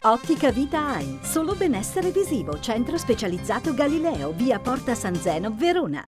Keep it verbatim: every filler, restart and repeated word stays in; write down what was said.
Ottica Vita Eye, solo benessere visivo, centro specializzato Galileo, via Porta San Zeno, Verona.